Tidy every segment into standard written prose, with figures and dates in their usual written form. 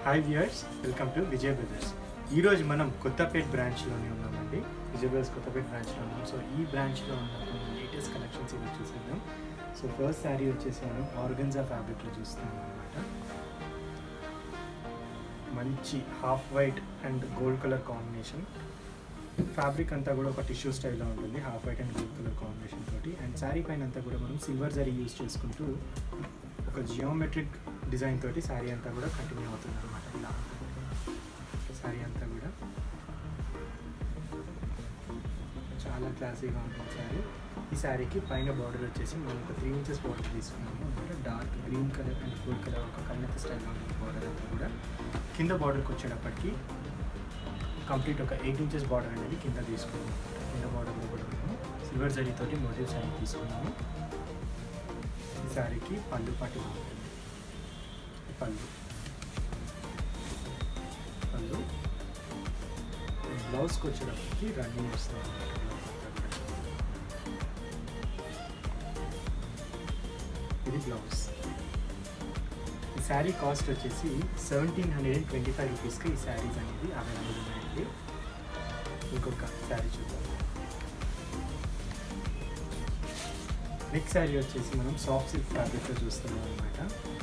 Hi viewers, welcome to Vijay brothers. ఈరోజు మనం కొత్తపేట్ బ్రాంచ్లోనే ఉన్నామండి. విజయ్ బ్రదర్స్ కొత్తపేట్ బ్రాంచ్లో ఉన్నాం. సో ఈ బ్రాంచ్లో ఉన్న కొన్ని లేటెస్ట్ కలెక్షన్స్ ఇవి చూసేద్దాం. సో ఫస్ట్ శారీ వచ్చేసి మనం ఆర్గన్జా ఫ్యాబ్రిక్లో చూస్తున్నాం అనమాట. మంచి half white and gold colour combination. Fabric అంతా కూడా ఒక టిష్యూ స్టైల్లో ఉంటుంది, half white and gold colour combination తోటి. అండ్ శారీ పైన అంతా కూడా మనం సిల్వర్ జరీ యూజ్ చేసుకుంటూ ఒక జియోమెట్రిక్ డిజైన్ తోటి శారీ అంతా కూడా కంటిన్యూ అవుతుంది అనమాట. ఇలా శారీ అంతా కూడా చాలా క్లాసీగా ఉంటుంది శారీ. ఈ శారీకి పైన బార్డర్ వచ్చేసి మనం ఒక 3 ఇంచెస్ బార్డర్ తీసుకున్నాము అనమాట. Dark green colour and gold colour ఒక కన్నెత్త స్టైల్లో ఉంటుంది బార్డర్ అంతా కూడా. కింద బార్డర్కి వచ్చేటప్పటికి కంప్లీట్ ఒక 8 ఇంచెస్ బార్డర్ అనేది కింద తీసుకున్నాము. కింద బార్డర్లో కూడా మేము సిల్వర్ జరీతోటి మోటివ్స్ అనేది తీసుకున్నాము. ఈ శారీకి పళ్ళు పాటు ఉంటుంది. పళ్ళు బ్లౌజ్కి వచ్చేటప్పటికి రన్నింగ్ వస్తుంది. ఇది బ్లౌజ్. ఈ శారీ కాస్ట్ వచ్చేసి 1725 రూపీస్కి ఈ శారీస్ అనేది అవైలబుల్ ఉన్నాయండి. ఇంకొక శారీ చూద్దాం. నెక్స్ట్ శారీ వచ్చేసి మనం సాఫ్ట్ సిల్క్ ఫ్యాబ్రిక్లో చూస్తున్నాం అనమాట.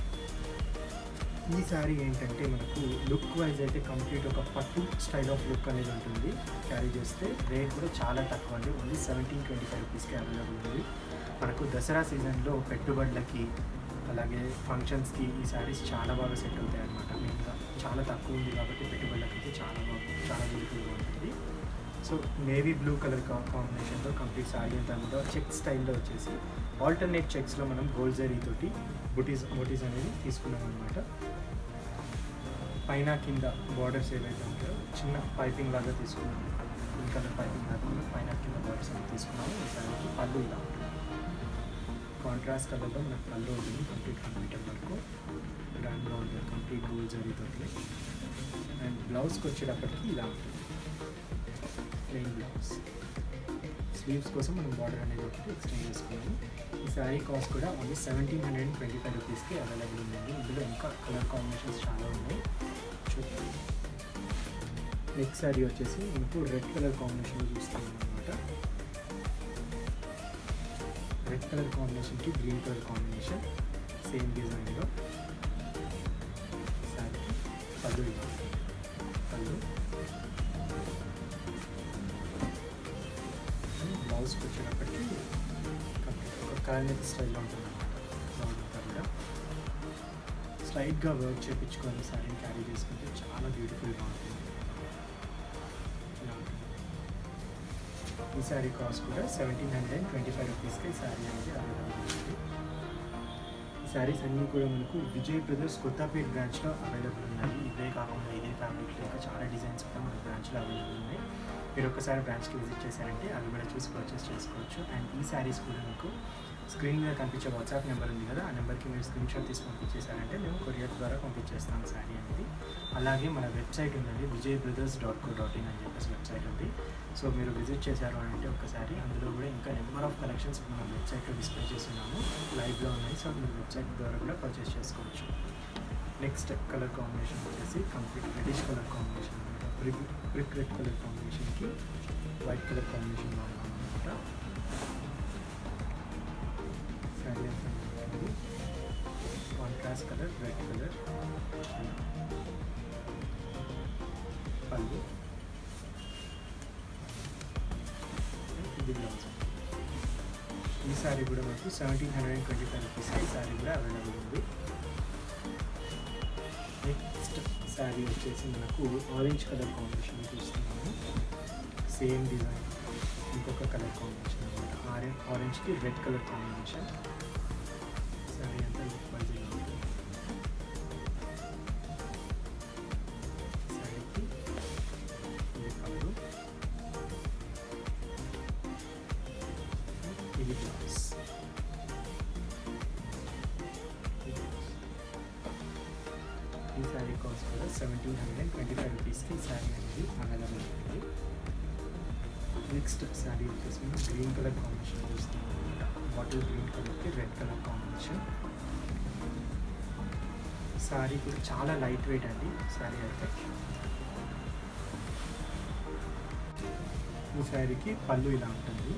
ఈ శారీ ఏంటంటే మనకు లుక్ వైజ్ అయితే కంప్లీట్ ఒక పట్టు స్టైల్ ఆఫ్ లుక్ అనేది ఉంటుంది. క్యారీ చేస్తే రేట్ కూడా చాలా తక్కువ అండి. ఓన్లీ 1725 రూపీస్కి అవైలబుల్ ఉంది. మనకు దసరా సీజన్లో పెట్టుబడులకి అలాగే ఫంక్షన్స్కి ఈ శారీస్ చాలా బాగా సెట్ అవుతాయి అనమాట. మెయిన్గా చాలా తక్కువ ఉంది కాబట్టి పెట్టుబడులకి అయితే చాలా బ్యూటిఫుల్గా ఉంటుంది. సో నేవీ బ్లూ కలర్ కాంబినేషన్లో కంప్లీట్ శారీ అంతా కూడా చెక్ స్టైల్లో వచ్చేసి ఆల్టర్నేట్ చెక్స్లో మనం గోల్డ్ జరీ తోటి బుటీస్ అనేది తీసుకున్నాం అనమాట. పైన కింద బార్డర్స్ ఏవైతే ఉంటాయో చిన్న పైపింగ్ లాగా తీసుకున్నాము. ఈ కలర్ పైపింగ్ లాగా పైన కింద బార్డర్స్ అనేది తీసుకున్నాము. ఈ శారీకి పళ్ళు ఇలా ఉంటుంది. కాంట్రాస్ట్ కలర్లో మనకు పళ్ళు ఉంటుంది. కంప్లీట్ వరకు గ్రాండ్గా ఉంటుంది. కంప్లీట్ గోల్డ్ జరీ తోటి. అండ్ బ్లౌజ్కి వచ్చేటప్పటికి ఇలా ఉంటుంది. Plain blouse. స్లీవ్స్ కోసం మనం బార్డర్ అనేది ఒకటి ఎక్స్టెండ్ చేసుకున్నాము. ఈ శారీ కాస్ట్ కూడా ఓన్లీ 1725 రూపీస్కి అవైలబుల్ ఉందండి. ఇందులో ఇంకా కలర్ కాంబినేషన్స్ చాలా ఉన్నాయి, చూద్దాం. నెక్స్ట్ శారీ వచ్చేసి మనకు రెడ్ కలర్ కాంబినేషన్లో చూస్తాం అనమాట. రెడ్ కలర్ కాంబినేషన్కి గ్రీన్ కలర్ కాంబినేషన్ సేమ్ డిజైన్లో. శారీకి పళ్ళు ఇలా పళ్ళు. బ్లౌజ్కి వచ్చేటప్పటికి ఒక కలర్ స్టైల్లో ఉంటుంది అనమాట. బ్లౌజ్ అంతా కూడా స్ట్రైట్గా వర్క్ చేయించుకొని శారీని క్యారీ చేసుకుంటే చాలా బ్యూటిఫుల్గా ఉంటుంది. ఇలా ఉంటుంది. ఈ శారీ కాస్ట్ కూడా 1725 రూపీస్కి ఈ శారీ అనేది అవైలబుల్ ఉంది. ఈ శారీస్ అన్నీ కూడా మనకు విజయ్ బ్రదర్స్ కొత్తపేట్ బ్రాంచ్లో అవైలబుల్ ఉన్నాయి. ఇవే కాకుండా ఇదే ఫ్యాబ్రిక్లో ఇంకా చాలా డిజైన్స్ కూడా మన బ్రాంచ్లో అవైలబుల్ ఉన్నాయి. మీరు ఒక్కసారి బ్రాంచ్కి విజిట్ చేశారంటే అవి కూడా చూసి పర్చేస్ చేసుకోవచ్చు. అండ్ ఈ శారీస్ కూడా మీకు స్క్రీన్ మీద కనిపించే వాట్సాప్ నెంబర్ ఉంది కదా, ఆ నెంబర్కి మీరు స్క్రీన్ షాట్ తీసి పంపించేశారంటే మేము కొరియర్ ద్వారా పంపించేస్తాం శారీ అనేది. అలాగే మన వెబ్సైట్ ఉందండి, vijaybrothers.co.in అని చెప్పేసి వెబ్సైట్ ఉంది. సో మీరు విజిట్ చేశారు అంటే ఒక్కసారి అందులో కూడా ఇంకా నెంబర్ ఆఫ్ కలెక్షన్స్ మనం వెబ్సైట్లో డిస్ప్లే చేస్తున్నాము, లైవ్లో ఉన్నాయి. సో మీరు వెబ్సైట్ ద్వారా కూడా పర్చేస్ చేసుకోవచ్చు. నెక్స్ట్ కలర్ కాంబినేషన్ వచ్చేసి కంప్లీట్ రెడిష్ కలర్ కాంబినేషన్ అనమాట. బ్రిక్ రెడ్ కలర్ కాంబినేషన్కి వైట్ కలర్ కాంబినేషన్లో ఉన్నామన్నమాట. శారీ అంతా కాంట్రాస్ట్ కలర్ రెడ్ కలర్. పళ్ళు. ఇది బ్లౌజ్. ఈ శారీ కూడా మనకు 1725 రూపీస్కి ఈ శారీ కూడా అవైలబుల్ ఉంది. నెక్స్ట్ శారీ వచ్చేసి మనకు ఆరెంజ్ కలర్ కాంబినేషన్ చూస్తున్నాము. సేమ్ డిజైన్ ఇంకొక కలర్ కాంబినేషన్ అనమాట. ఆరెంజ్కి రెడ్ కలర్ కాంబినేషన్. శారీ అంతా లుక్ వైజ్ ఉంటుంది. శారీకి ఇది పళ్ళు. ఇది బ్లౌజ్. ఈ శారీ కాస్ట్ కూడా 1725 రూపీస్కి ఈ శారీ అనేది అవైలబుల్ ఉంది. నెక్స్ట్ శారీ వచ్చేసి మనం గ్రీన్ కలర్ కాంబినేషన్ చూస్తున్నాం అనమాట. బాటిల్ గ్రీన్ కలర్కి రెడ్ కలర్ కాంబినేషన్. శారీ కూడా చాలా లైట్ వెయిట్ అండి. శారీ అయితే ఈ శారీకి పళ్ళు ఇలా ఉంటుంది.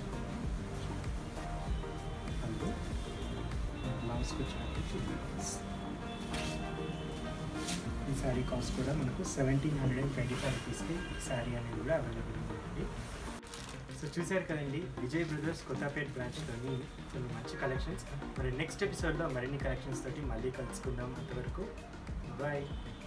పళ్ళు బ్లౌజ్కి వచ్చినప్పటికీ ఈ శారీ కాస్ట్ కూడా మనకు 1725 రూపీస్కి ఈ శారీ అనేది కూడా అవైలబుల్ ఉందండి. సో చూశారు కదండి, విజయ్ బ్రదర్స్ కొత్తపేట్ బ్రాంచ్లోని కొన్ని మంచి కలెక్షన్స్. మరి నెక్స్ట్ ఎపిసోడ్లో మరిన్ని కలెక్షన్స్ తోటి మళ్ళీ కలుసుకుందాం. అంతవరకు బాయ్.